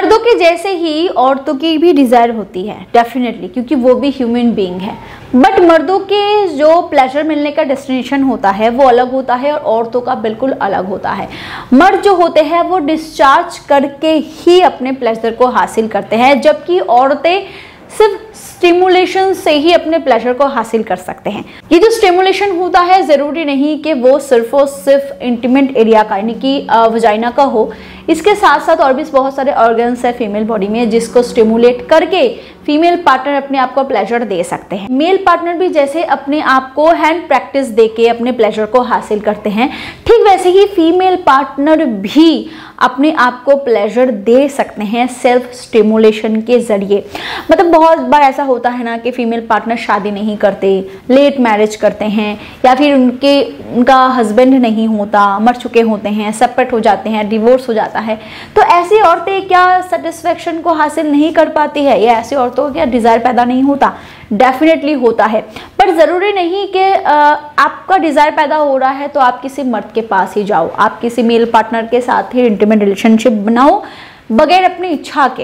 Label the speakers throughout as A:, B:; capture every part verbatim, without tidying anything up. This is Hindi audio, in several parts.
A: मर्दों के जैसे ही औरतों की भी डिज़ायर होती है डेफिनेटली, क्योंकि वो भी ह्यूमन बीइंग है। बट मर्दों के जो प्लेजर मिलने का डेस्टिनेशन होता है वो अलग होता है और औरतों का बिल्कुल अलग होता है। मर्द जो होते हैं वो डिस्चार्ज करके ही अपने प्लेजर को हासिल करते हैं, जबकि औरतें सिर्फ स्टिमुलेशन से ही अपने प्लेजर को हासिल कर सकते हैं। ये जो स्टिमुलेशन होता है ज़रूरी नहीं कि वो सिर्फ और सिर्फ इंटीमेट एरिया का यानी कि वजाइना का हो, इसके साथ साथ और भी बहुत सारे ऑर्गन्स है फीमेल बॉडी में जिसको स्टिमुलेट करके फीमेल पार्टनर अपने आप को प्लेजर दे सकते हैं। मेल पार्टनर भी जैसे अपने आप को हैंड प्रैक्टिस देके अपने प्लेजर को हासिल करते हैं, ठीक वैसे ही फीमेल पार्टनर भी अपने आप को प्लेजर दे सकते हैं सेल्फ स्टिमुलेशन के जरिए। मतलब बहुत बार ऐसा होता है ना कि फीमेल पार्टनर शादी नहीं करते, लेट मैरिज करते हैं, या फिर उनके उनका हस्बैंड नहीं होता, मर चुके होते हैं, सेपरेट हो जाते हैं, डिवोर्स हो जाता है। तो ऐसी औरतें क्या सेटिस्फेक्शन को हासिल नहीं कर पाती है, या ऐसी औरतों को क्या डिज़ायर पैदा नहीं होता? डेफिनेटली होता है, पर ज़रूरी नहीं कि आपका डिज़ायर पैदा हो रहा है तो आप किसी मर्द के पास ही जाओ, आप किसी मेल पार्टनर के साथ ही इंटीमेट रिलेशनशिप बनाओ बगैर अपनी इच्छा के।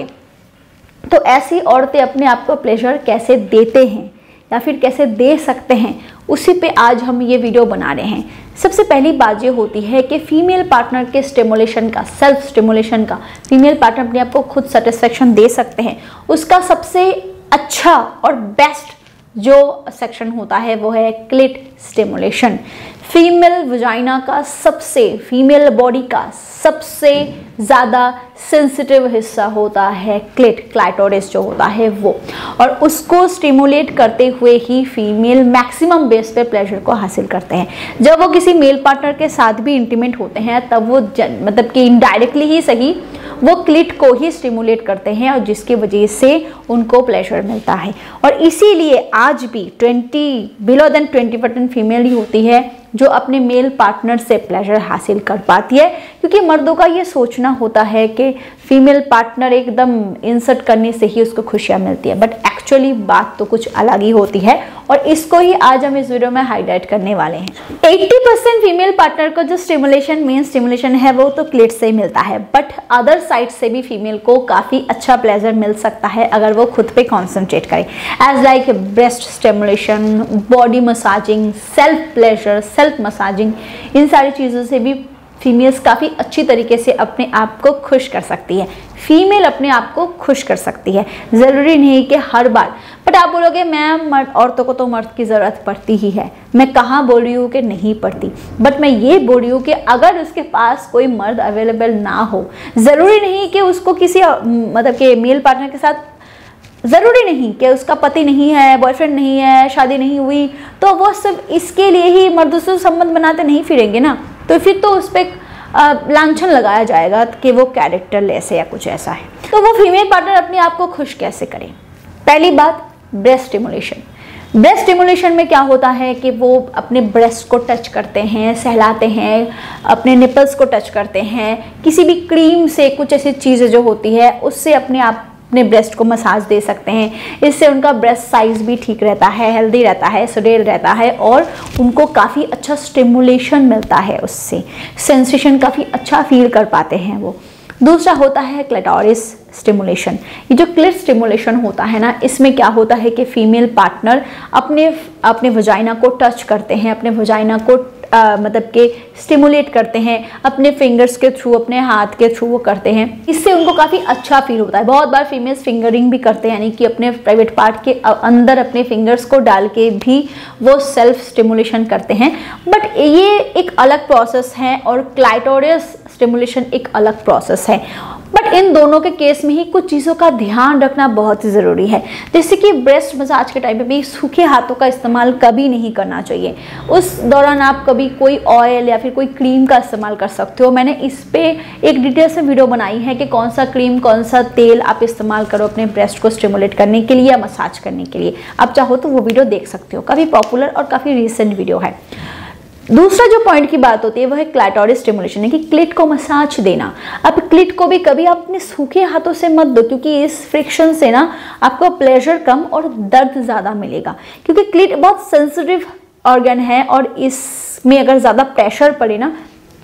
A: तो ऐसी औरतें अपने आप को प्लेजर कैसे देते हैं या फिर कैसे दे सकते हैं, उसी पे आज हम ये वीडियो बना रहे हैं। सबसे पहली बात ये होती है कि फीमेल पार्टनर के स्टिमुलेशन का, सेल्फ स्टिमुलेशन का, फीमेल पार्टनर अपने आप को खुद सेटिस्फेक्शन दे सकते हैं, उसका सबसे अच्छा और बेस्ट जो सेक्शन होता है वो है क्लिट स्टिमुलेशन। फीमेल वजाइना का सबसे, फीमेल बॉडी का सबसे ज़्यादा सेंसिटिव हिस्सा होता है क्लिट, क्लाइटोरिस जो होता है वो, और उसको स्टिमुलेट करते हुए ही फीमेल मैक्सिमम बेस पे प्लेजर को हासिल करते हैं। जब वो किसी मेल पार्टनर के साथ भी इंटीमेट होते हैं तब वो जन, मतलब कि इनडायरेक्टली ही सही वो क्लिट को ही स्टिमुलेट करते हैं और जिसकी वजह से उनको प्लेजर मिलता है। और इसीलिए आज भी twenty below than twenty percent female ही होती है जो अपने मेल पार्टनर से प्लेजर हासिल कर पाती है, क्योंकि मर्दों का ये सोचना होता है कि फीमेल पार्टनर एकदम इंसर्ट करने से ही उसको खुशियाँ मिलती है, बट एक्चुअली बात तो कुछ अलग ही होती है और इसको ही आज हम इस वीडियो में हाईलाइट करने वाले हैं। अस्सी परसेंट फीमेल पार्टनर को जो स्टिमुलेशन, मेन स्टिमुलेशन है वो तो क्लिट से ही मिलता है, बट अदर साइड से भी फीमेल को काफ़ी अच्छा प्लेजर मिल सकता है अगर वो खुद पे कॉन्सेंट्रेट करे, as like breast stimulation, body massaging, self pleasure, self massaging, इन सारी चीज़ों से भी फीमेल्स काफ़ी अच्छी तरीके से अपने आप को खुश कर सकती है। फीमेल अपने आप को खुश कर सकती है, ज़रूरी नहीं कि हर बार। बट आप बोलोगे मैम मर्द, औरतों को तो मर्द की ज़रूरत पड़ती ही है। मैं कहाँ बोल रही हूँ कि नहीं पड़ती, बट मैं ये बोल रही हूँ कि अगर उसके पास कोई मर्द अवेलेबल ना हो, ज़रूरी नहीं कि उसको किसी मतलब कि मेल पार्टनर के साथ, ज़रूरी नहीं कि उसका पति नहीं है, बॉयफ्रेंड नहीं है, शादी नहीं हुई, तो वो सिर्फ इसके लिए ही मर्दों से संबंध बनाते नहीं फिरेंगे ना, तो फिर तो उस पर लांछन लगाया जाएगा कि वो कैरेक्टरलेस है या कुछ ऐसा है। तो वो फीमेल पार्टनर अपने आप को खुश कैसे करें? पहली बात, ब्रेस्ट स्टिमुलेशन। ब्रेस्ट स्टिमुलेशन में क्या होता है कि वो अपने ब्रेस्ट को टच करते हैं, सहलाते हैं, अपने निपल्स को टच करते हैं, किसी भी क्रीम से, कुछ ऐसी चीज़ें जो होती है उससे अपने आप अपने ब्रेस्ट को मसाज दे सकते हैं। इससे उनका ब्रेस्ट साइज भी ठीक रहता है, हेल्दी रहता है, सुडेल रहता है और उनको काफ़ी अच्छा स्टिमुलेशन मिलता है, उससे सेंसेशन काफ़ी अच्छा फील कर पाते हैं वो। दूसरा होता है क्लिटोरिस स्टिमुलेशन। ये जो क्लिट स्टिमुलेशन होता है ना, इसमें क्या होता है कि फीमेल पार्टनर अपने अपने वजाइना को टच करते हैं, अपने वजाइना को आ, मतलब के स्टिमुलेट करते हैं अपने फिंगर्स के थ्रू, अपने हाथ के थ्रू वो करते हैं। इससे उनको काफ़ी अच्छा फील होता है। बहुत बार फीमेल्स फिंगरिंग भी करते हैं, यानी कि अपने प्राइवेट पार्ट के अंदर अपने फिंगर्स को डाल के भी वो सेल्फ स्टिमुलेशन करते हैं, बट ये एक अलग प्रोसेस है और क्लाइटोरिस स्टिमुलेशन एक अलग प्रोसेस है। बट इन दोनों के केस में ही कुछ चीज़ों का ध्यान रखना बहुत ही ज़रूरी है, जैसे कि ब्रेस्ट मसाज के टाइम पे भी सूखे हाथों का इस्तेमाल कभी नहीं करना चाहिए। उस दौरान आप कभी कोई ऑयल या फिर कोई क्रीम का इस्तेमाल कर सकते हो। मैंने इस पे एक डिटेल से वीडियो बनाई है कि कौन सा क्रीम, कौन सा तेल आप इस्तेमाल करो अपने ब्रेस्ट को स्टिमुलेट करने के लिए या मसाज करने के लिए। आप चाहो तो वो वीडियो देख सकते हो, काफ़ी पॉपुलर और काफ़ी रिसेंट वीडियो है। दूसरा जो पॉइंट की बात होती है वो है क्लाइटोरिस स्टिमुलेशन, है कि क्लिट को मसाज देना। अब क्लिट को भी कभी आप अपने सूखे हाथों से मत दो, क्योंकि इस फ्रिक्शन से ना आपको प्लेजर कम और दर्द ज़्यादा मिलेगा, क्योंकि क्लिट बहुत सेंसिटिव ऑर्गन है और इसमें अगर ज़्यादा प्रेशर पड़े ना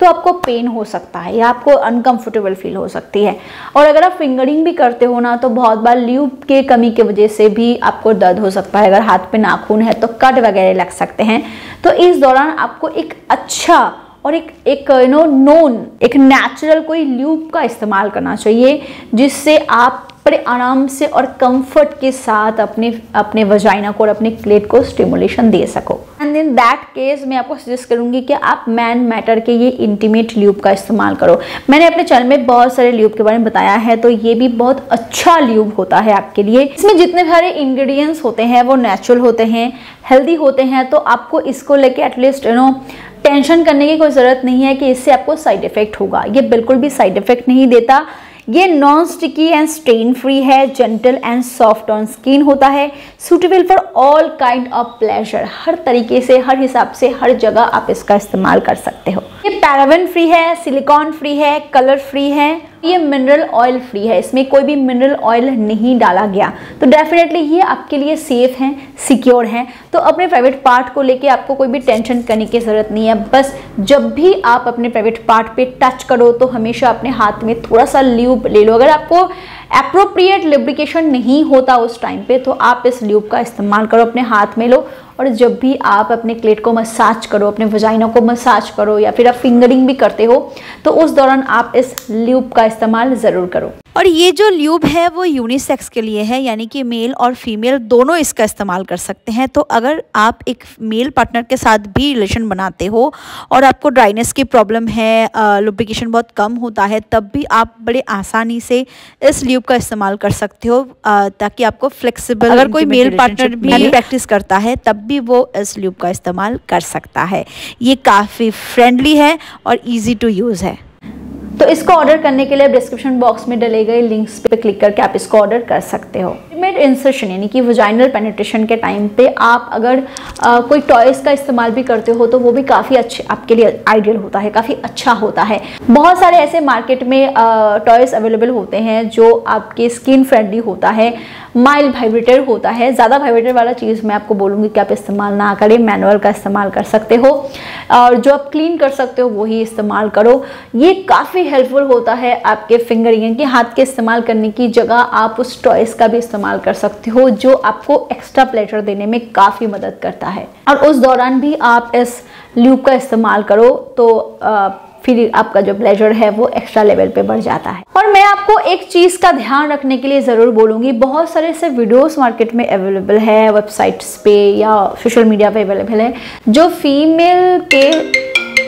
A: तो आपको पेन हो सकता है या आपको अनकंफर्टेबल फील हो सकती है। और अगर आप फिंगरिंग भी करते हो ना, तो बहुत बार ल्यूब के कमी की वजह से भी आपको दर्द हो सकता है। अगर हाथ पे नाखून है तो कट वगैरह लग सकते हैं। तो इस दौरान आपको एक अच्छा और एक एक यू नो नोन एक नेचुरल कोई ल्यूब का इस्तेमाल करना चाहिए, जिससे आप बड़े आराम से और कंफर्ट के साथ अपने अपने वजाइना को और अपने क्लेट को स्टिमुलेशन दे सको। एंड इन दैट केस मैं आपको सजेस्ट करूंगी कि आप मैन मैटर के ये इंटीमेट ल्यूब का इस्तेमाल करो। मैंने अपने चैनल में बहुत सारे ल्यूब के बारे में बताया है, तो ये भी बहुत अच्छा ल्यूब होता है आपके लिए। इसमें जितने सारे इंग्रेडिएंट्स होते हैं वो नेचुरल होते हैं, हेल्दी होते हैं, तो आपको इसको लेके एटलीस्ट यू नो टेंशन करने की कोई ज़रूरत नहीं है कि इससे आपको साइड इफेक्ट होगा। ये बिल्कुल भी साइड इफेक्ट नहीं देता। ये non sticky and stain free है, gentle and soft on skin होता है, suitable for all kind of pleasure. हर तरीके से, हर हिसाब से, हर जगह आप इसका इस्तेमाल कर सकते हो। ये पैराबेन फ्री है, सिलिकॉन फ्री है, कलर फ्री है, ये मिनरल ऑयल फ्री है, इसमें कोई भी मिनरल ऑयल नहीं डाला गया। तो डेफिनेटली ये आपके लिए सेफ हैं, सिक्योर हैं। तो अपने प्राइवेट पार्ट को लेके आपको कोई भी टेंशन करने की ज़रूरत नहीं है। बस जब भी आप अपने प्राइवेट पार्ट पे टच करो तो हमेशा अपने हाथ में थोड़ा सा ल्यूब ले लो। अगर आपको एप्रोप्रिएट लुब्रिकेशन नहीं होता उस टाइम पे, तो आप इस ल्यूब का इस्तेमाल करो, अपने हाथ में लो, और जब भी आप अपने क्लेट को मसाज करो, अपने वजाइना को मसाज करो, या फिर आप फिंगरिंग भी करते हो, तो उस दौरान आप इस ल्यूब का इस्तेमाल ज़रूर करो।
B: और ये जो ल्यूब है वो यूनिसेक्स के लिए है, यानी कि मेल और फीमेल दोनों इसका इस्तेमाल कर सकते हैं। तो अगर आप एक मेल पार्टनर के साथ भी रिलेशन बनाते हो और आपको ड्राइनेस की प्रॉब्लम है, लुब्रिकेशन बहुत कम होता है, तब भी आप बड़े आसानी से इस ल्यूब का इस्तेमाल कर सकते हो, ताकि आपको फ्लेक्सिबल, अगर कोई मेल पार्टनर भी प्रैक्टिस करता है तब भी वो इस ल्यूब का इस्तेमाल कर सकता है। ये काफ़ी फ्रेंडली है और ईजी टू यूज़ है।
A: तो इसको ऑर्डर करने के लिए डिस्क्रिप्शन बॉक्स में डले गए लिंक्स पे क्लिक करके आप इसको ऑर्डर कर सकते हो। इंटीमेट इंसर्शन यानी कि वजाइनल पेनिट्रेशन के टाइम पे आप अगर आ, कोई टॉयज का इस्तेमाल भी करते हो तो वो भी काफ़ी अच्छे आपके लिए आइडियल होता है, काफ़ी अच्छा होता है। बहुत सारे ऐसे मार्केट में टॉयज अवेलेबल होते हैं जो आपके स्किन फ्रेंडली होता है, माइल्ड वाइब्रेटर होता है। ज़्यादा वाइब्रेटर वाला चीज़ मैं आपको बोलूँगी कि आप इस्तेमाल ना करें, मैनुअल का इस्तेमाल कर सकते हो, और जो आप क्लीन कर सकते हो वही इस्तेमाल करो। ये काफ़ी हेल्पफुल होता है आपके फिंगरिंग के हाथ के इस्तेमाल करने की जगह आप उस टॉयज का भी इस्तेमाल कर सकते हो, जो आपको एक्स्ट्रा प्लेजर देने में काफ़ी मदद करता है। और उस दौरान भी आप इस ल्यूब का इस्तेमाल करो तो आ, फिर आपका जो प्लेजर है वो एक्स्ट्रा लेवल पे बढ़ जाता है। और मैं आपको एक चीज़ का ध्यान रखने के लिए ज़रूर बोलूँगी, बहुत सारे ऐसे वीडियोस मार्केट में अवेलेबल है, वेबसाइट्स पे या सोशल मीडिया पे अवेलेबल है, जो फीमेल के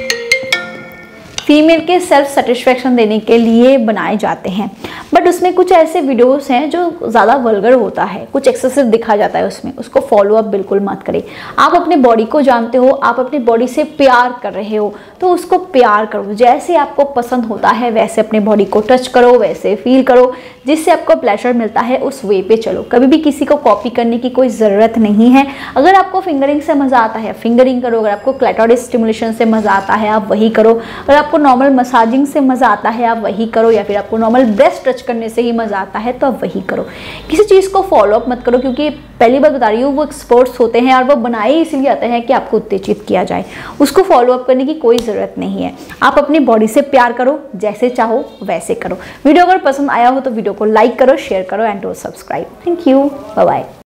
A: फीमेल के सेल्फ सेटिस्फेक्शन देने के लिए बनाए जाते हैं। बट उसमें कुछ ऐसे वीडियोस हैं जो ज़्यादा वल्गर होता है, कुछ एक्सेसिव दिखा जाता है उसमें, उसको फॉलो अप बिल्कुल मत करें। आप अपने बॉडी को जानते हो, आप अपनी बॉडी से प्यार कर रहे हो, तो उसको प्यार करो। जैसे आपको पसंद होता है वैसे अपने बॉडी को टच करो, वैसे फील करो, जिससे आपको प्लेजर मिलता है उस वे पे चलो। कभी भी किसी को कॉपी करने की कोई ज़रूरत नहीं है। अगर आपको फिंगरिंग से मज़ा आता है फिंगरिंग करो, अगर आपको क्लैटोरिस स्टिमुलेशन से मज़ा आता है आप वही करो, अगर आपको नॉर्मल मसाजिंग से मज़ा आता है आप वही करो, या फिर आपको नॉर्मल ब्रेस्ट टच करने से ही मज़ा आता है तो आप वही करो। किसी चीज़ को फॉलो अप मत करो, क्योंकि पहली बार बता रही हूँ वो एक्सपर्ट्स होते हैं और वो बनाए इसलिए आते हैं कि आपको उत्तेजित किया जाए। उसको फॉलो अप करने की कोई ज़रूरत नहीं है। आप अपनी बॉडी से प्यार करो, जैसे चाहो वैसे करो। वीडियो अगर पसंद आया हो तो वीडियो को लाइक करो, शेयर करो and do subscribe. Thank you, bye bye.